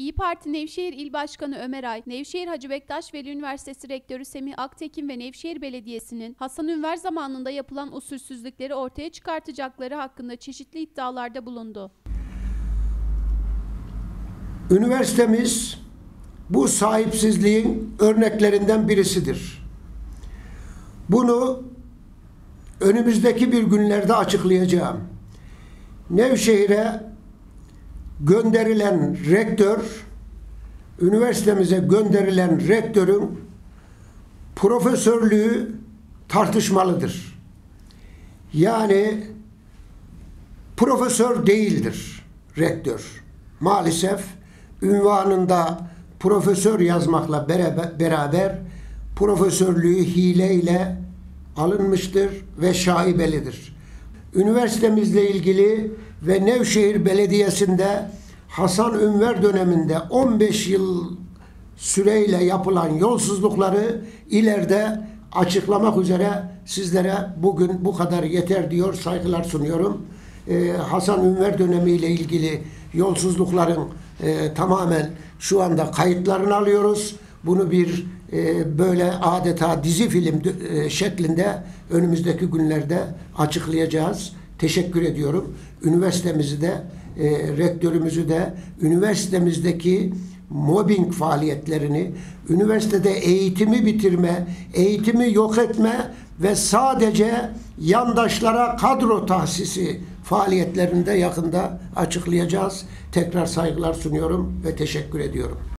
İYİ Parti Nevşehir İl Başkanı Ömer Ay, Nevşehir Hacı Bektaş Veli Üniversitesi Rektörü Semih Aktekin ve Nevşehir Belediyesi'nin Hasan Ünver zamanında yapılan usulsüzlükleri ortaya çıkartacakları hakkında çeşitli iddialarda bulundu. Üniversitemiz bu sahipsizliğin örneklerinden birisidir. Bunu önümüzdeki bir günlerde açıklayacağım. Nevşehir'e gönderilen rektör, üniversitemize gönderilen rektörün profesörlüğü tartışmalıdır. Yani profesör değildir rektör. Maalesef ünvanında profesör yazmakla beraber profesörlüğü hileyle alınmıştır ve şaibelidir. Üniversitemizle ilgili ve Nevşehir Belediyesi'nde Hasan Ünver döneminde 15 yıl süreyle yapılan yolsuzlukları ileride açıklamak üzere sizlere bugün bu kadar yeter diyor, saygılar sunuyorum. Hasan Ünver dönemiyle ilgili yolsuzlukların tamamen şu anda kayıtlarını alıyoruz. Bunu bir böyle adeta dizi film şeklinde önümüzdeki günlerde açıklayacağız. Teşekkür ediyorum. Üniversitemizi de, rektörümüzü de, üniversitemizdeki mobbing faaliyetlerini, üniversitede eğitimi bitirme, eğitimi yok etme ve sadece yandaşlara kadro tahsisi faaliyetlerini de yakında açıklayacağız. Tekrar saygılar sunuyorum ve teşekkür ediyorum.